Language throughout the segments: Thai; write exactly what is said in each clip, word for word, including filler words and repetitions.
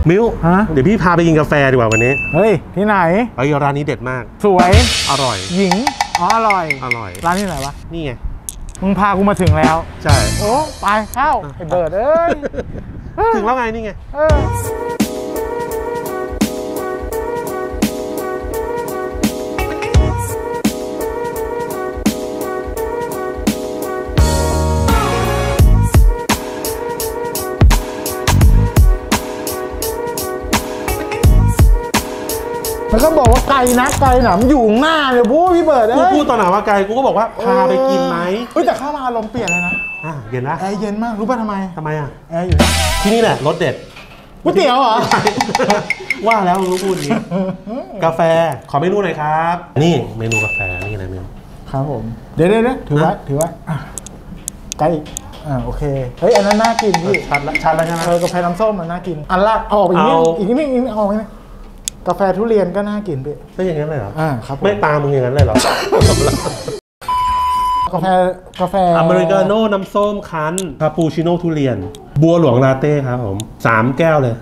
มิวฮะเดี๋ยวพี่พาไปกินกาแฟดีกว่าวันนี้เฮ้ยที่ไหนไอ้ร้านนี้เด็ดมากสวยอร่อยหญิงอ๋ออร่อยอร่อยร้านที่ไหนวะนี่ไงมึงพากูมาถึงแล้วใช่โอ้ไปเข้าไอ้เบิร์ดเอ้ยถึงแล้วไงนี่ไงมันก็บอกว่าไกลนะไกลหนามอยู่หน้าเลยพูดพี่เบิร์ดกูพูดตอนไหนว่าไกลกูก็บอกว่าพาไปกินไหมเฮ้ยแต่เข้ามาอารมณ์เปลี่ยนเลยนะอ่ะเย็นนะแอร์เย็นมากรู้ป่ะทำไมทำไมอ่ะแอร์อยู่ที่นี่แหละรสเด็ดก๋วยเตี๋ยวเหรอว่าแล้วรู้พูดนี้กาแฟขอเมนูหน่อยครับนี่เมนูกาแฟนี่อะไรเมนูครับผมเดี๋ยวเดี๋ยวถือไว้ถือไว้ไกลอ่าโอเคเฮ้ยอันนั้นน่ากินพี่ชัดละชัดแล้วใช่ไหมเออกาแฟน้ำส้มมันน่ากินอันละออกอีกนิดอีกนิดอีกนิดออกอีกนิดกาแฟทุเรียนก็น่ากินพี่ไม่อย่างนั้นเลยเหรออ่าครับไม่ตามมึงอย่างนั้นเลยเหรอกาแฟกาแฟอเมริกาโน่น้ำส้มคั้นคาปูชิโน่ทุเรียนบัวหลวงลาเต้ครับผมสามแก้วเลย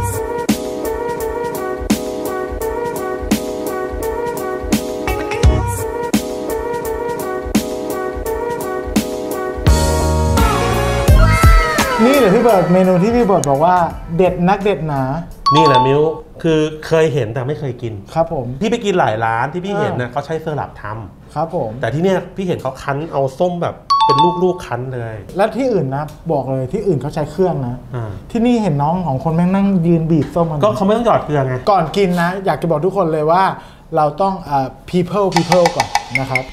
นี่เหรอพี่เบิร์ดเมนูที่พี่เบิร์ดบอกว่าเด็ดนักเด็ดหนานี่แหละมิวคือเคยเห็นแต่ไม่เคยกินครับผมพี่ไปกินหลายร้านที่พี่เห็นนะเขาใช้เซอร์ลับทำครับผมแต่ที่เนี้ยพี่เห็นเขาคั้นเอาส้มแบบเป็นลูกๆคั้นเลยแล้วที่อื่นนะบอกเลยที่อื่นเขาใช้เครื่องนะที่นี่เห็นน้องของคนแม่งนั่งยืนบีบส้มมันก็เขาไม่ต้องหยอดเกลือไงก่อนกินนะอยากจะบอกทุกคนเลยว่าเราต้องอ่า people people ก่อนนะครับ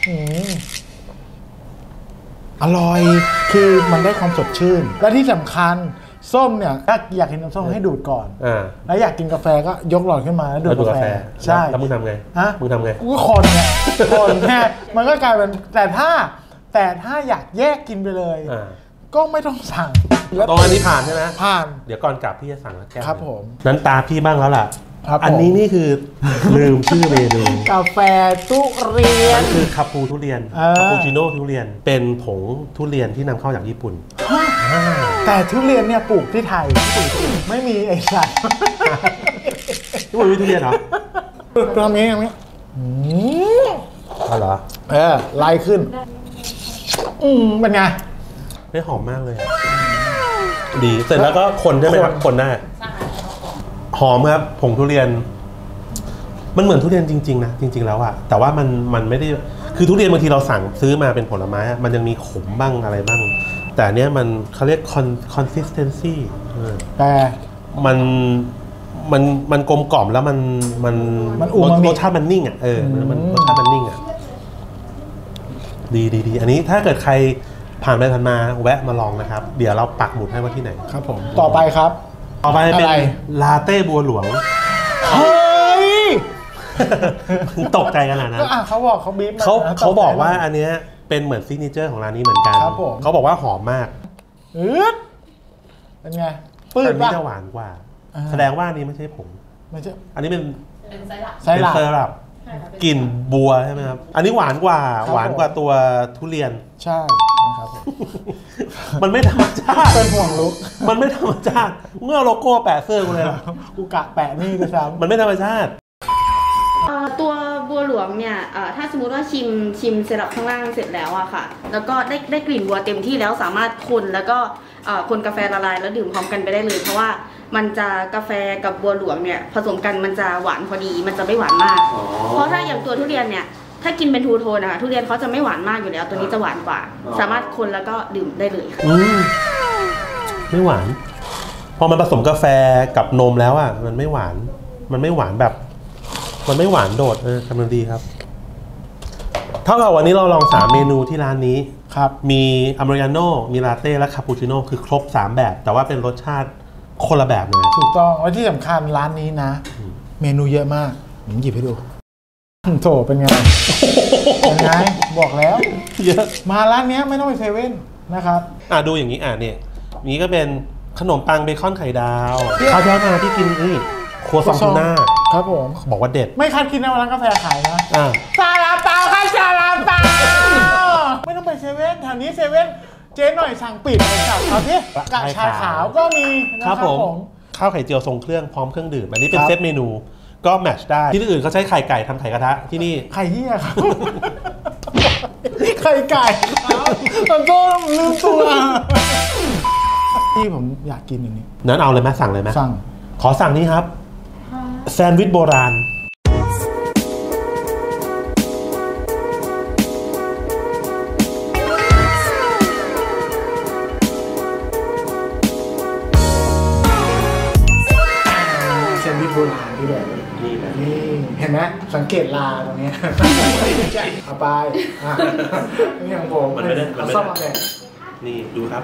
อร่อยคือมันได้ความสดชื่นและที่สำคัญส้มเนี่ยถ้าอยากกินน้ำส้มให้ดูดก่อนแล้วอยากกินกาแฟก็ยกหลอดขึ้นมาแล้วดูดกาแฟใช่แล้วมึงทำไงฮะมึงทำไงก็คนไงคนแค่มันก็กลายเป็นแต่ถ้าแต่ถ้าอยากแยกกินไปเลยก็ไม่ต้องสั่งตรงอันนี้ผ่านใช่ไหมผ่านเดี๋ยวก่อนกลับพี่จะสั่งแล้วแก้วครับผมนั้นตาพี่บ้างแล้วล่ะอันนี้นี่คือลืมชื่อเมนูกาแฟทุเรียนคือคาปูทุเรียนคาปูชิโน่ทุเรียนเป็นผงทุเรียนที่นำเข้าจากญี่ปุ่นแต่ทุเรียนเนี่ยปลูกที่ไทยไม่มีไอ้สัตว์ญี่ปุ่นมีทุเรียนเหรอทำนี้ทำนี้อ๋อเหรอเออไล่ขึ้นอืมเป็นไงไม่หอมมากเลยดีเสร็จแล้วก็คนใช่ไหมครับคนได้หอมครับผงทุเรียนมันเหมือนทุเรียนจริงๆนะจริงๆแล้วอะแต่ว่ามันมันไม่ได้คือทุเรียนบางทีเราสั่งซื้อมาเป็นผลไม้มันยังมีขมบ้างอะไรบ้างแต่เนี้ยมันเขาเรียก consistency แต่มันมันมันกลมกล่อมแล้วมันมันรสชาติมันนิ่งอะเออมันรสชาติมันนิ่งอะดีดีดีอันนี้ถ้าเกิดใครผ่านไปผ่านมาแวะมาลองนะครับเดี๋ยวเราปักหมุดให้ว่าที่ไหนครับผมต่อไปครับต่อไปเป็นลาเต้บัวหลวงเฮ้ยตกใจขนาดนั้นเขาบอกเขาบีบเขาเขาบอกว่าอันเนี้ยเป็นเหมือนซิกเนเจอร์ของร้านนี้เหมือนกันเขาบอกว่าหอมมากอืดเป็นไงปื้ดป่ะจะหวานกว่าแสดงว่านี้ไม่ใช่ผงไม่ใช่อันนี้เป็นเป็นไซรัปเป็นไซรัปกลิ่นบัวใช่ไหมครับอันนี้หวานกว่าหวานกว่าตัวทุเรียนใช่นะครับมันไม่ธรรมชาติเป็นห่วงลุกมันไม่ธรรมชาติเมื่อโลโก้แปะเสื้อกูเลยกูกะแปะนี่ก็ซ้ำมันไม่ธรรมชาติตัวบัวหลวงเนี่ยถ้าสมมุติว่าชิมชิมเซรั่มข้างล่างเสร็จแล้วอะค่ะแล้วก็ได้ได้กลิ่นบัวเต็มที่แล้วสามารถคนแล้วก็คนกาแฟละลายแล้วดื่มพร้อมกันไปได้เลยเพราะว่ามันจะกาแฟกับบัวหลวงเนี่ยผสมกันมันจะหวานพอดีมันจะไม่หวานมากเพราะถ้าอย่างตัวทุเรียนเนี่ยถ้ากินเป็นทูโทนนะคะทุเรียนเขาจะไม่หวานมากอยู่แล้วตัวนี้จะหวานกว่าสามารถคนแล้วก็ดื่มได้เลยค่ะไม่หวานพอมันผสมกาแฟกับนมแล้วอ่ะมันไม่หวานมันไม่หวานแบบมันไม่หวานโดดเออกำลังดีครับเท่ากับวันนี้เราลองสามเมนูที่ร้านนี้ครับมีอเมริกาโน่มีลาเต้และคาปูชิโน่คือครบสามแบบแต่ว่าเป็นรสชาติคนละแบบเลยถูกต้องและที่สำคัญร้านนี้นะเมนูเยอะมากผมหยิบให้ดูโถเป็นไงเป็นไงบอกแล้วเยอะมาร้านนี้ไม่ต้องไปเซเว่นนะครับอ่ะดูอย่างนี้อ่ะเนี่ยนี้ก็เป็นขนมปังเบคอนไข่ดาวข้าวเจ้ามาที่กินนี่ครัวซองทูน่าครับผมบอกว่าเด็ดไม่คัดกินในร้านกาแฟขายนะซาลาเปาค่ะซาลาเปาไม่ต้องไปเซเว่นแถวนี้เซเว่นเจ๊หน่อยสั่งปิดเลยครับเอาที่กะชาขาวก็มีนะครับผมข้าวไข่เจียวทรงเครื่องพร้อมเครื่องดื่มอันนี้เป็นเซตเมนูก็แมทช์ได้ที่อื่นเขาใช้ไข่ไก่ทำไข่กระทะที่นี่ไข่เหี้ยครับไข่ไก่ครับมันก็ลืมตัวที่ผมอยากกินอันนี้นั้นเอาเลยไหมสั่งเลยไหมสั่งขอสั่งนี้ครับแซนด์วิชโบราณแซนด์วิชโบราณที่แบบนี่นี่เห็นไหมสังเกตลาตรงนี้เอาไปอ่ะนี่ของผมมันไม่ได้มันไม่ได้นี่ดูครับ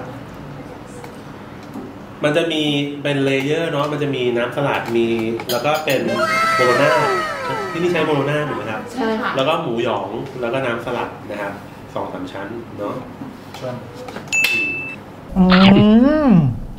มันจะมีเป็นเลเยอร์เนาะมันจะมีน้ำสลัดมีแล้วก็เป็นโบโลน่าที่นี่ใช้โบโลน่าถูกไหมครับใช่ค่ะแล้วก็หมูหยองแล้วก็น้ำสลัดนะครับสองสามชั้นเนาะใช่อืม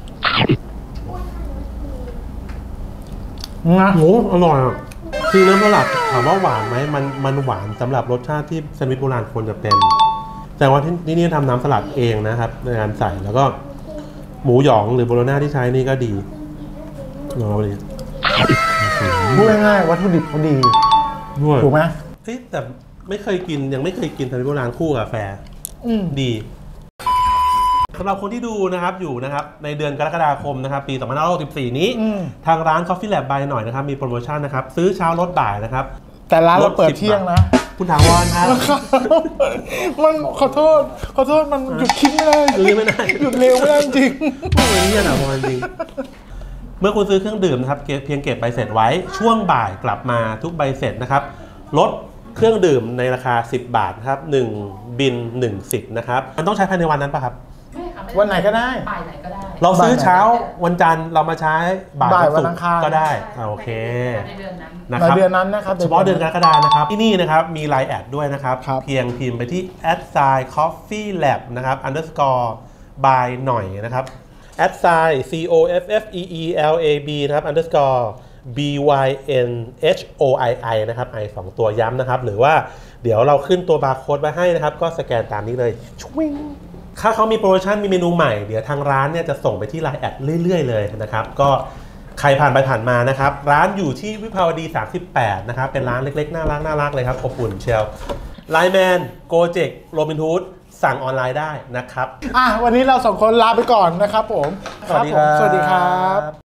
นะหมูอร่อยคือน้ำสลัดถามว่าหวานไหมมันมันหวานสำหรับรสชาติที่แซนด์วิชโบราณควรจะเป็นแต่ว่าที่นี่ทำน้ำสลัดเองนะครับในการใส่แล้วก็หมูหยองหรือโบโลน่าที่ใช้นี่ก็ดีลองเอาดิพูดง่ายๆวัตถุดิบเขาดีถูกไหมเฮ้ยแต่ไม่เคยกินยังไม่เคยกินแซนด์วิชโบราณคู่กาแฟดีสำหรับคนที่ดูนะครับอยู่นะครับในเดือนกรกฎาคมนะครับปีสองพันห้าร้อยหกสิบสี่นี้ทางร้าน Coffee Lab by หน่อยนะครับมีโปรโมชั่นนะครับซื้อเช้าลดบ่ายนะครับแต่ร้านเราเปิดเที่ยงนะคุณถาวรครับมันขอโทษขอโทษมันหยุดคิดไม่ได้หยุดไม่ได้หยุดเร็วไม่ได้จริงโอ้ยนี่ถาวรจริงเมื่อคุณซื้อเครื่องดื่มนะครับเพียงเก็บใบเสร็จไว้ช่วงบ่ายกลับมาทุกใบเสร็จนะครับลดเครื่องดื่มในราคาสิบบาทครับหนึ่งบินหนึ่งสิทธิ์นะครับมันต้องใช้ภายในวันนั้นป่ะครับวันไหนก็ได้บ่ายไหนก็ได้เราซื้อเช้าวันจันทร์เรามาใช้บ่ายวันอังคารก็ได้โอเคในเดือนนั้นนะครับเดือนนั้นนะครับเฉพาะเดือนกรกฎาคมนะครับที่นี่นะครับมีไลน์แอดด้วยนะครับเพียงพิมพ์ไปที่ แอท ไซน์ คอฟฟี่แลบ นะครับ underscore by หน่อยนะครับ แอท ไซน์ ซี โอ เอฟ เอฟ อี อี แอล เอ บี นะครับ underscore บี วาย เอ็น เอช โอ ไอ ไอ นะครับ ไอ สองตัวย้ำนะครับหรือว่าเดี๋ยวเราขึ้นตัวบาร์โค้ดไว้ให้นะครับก็สแกนตามนี้เลยชิงถ้าเขามีโปรโมชั่นมีเมนูใหม่เดี๋ยวทางร้านเนี่ยจะส่งไปที่ไลน์แอดเรื่อยๆเลยนะครับก็ใครผ่านไปผ่านมานะครับร้านอยู่ที่วิภาวดีสามสิบแปดนะครับเป็นร้านเล็กๆน่ารักน่ารักเลยครับอบอุ่นเชียวไลน์แมนโกเจกโรบินฮูดสั่งออนไลน์ได้นะครับอ่ะวันนี้เราสองคนลาไปก่อนนะครับผมสวัสดีครับสวัสดีครับ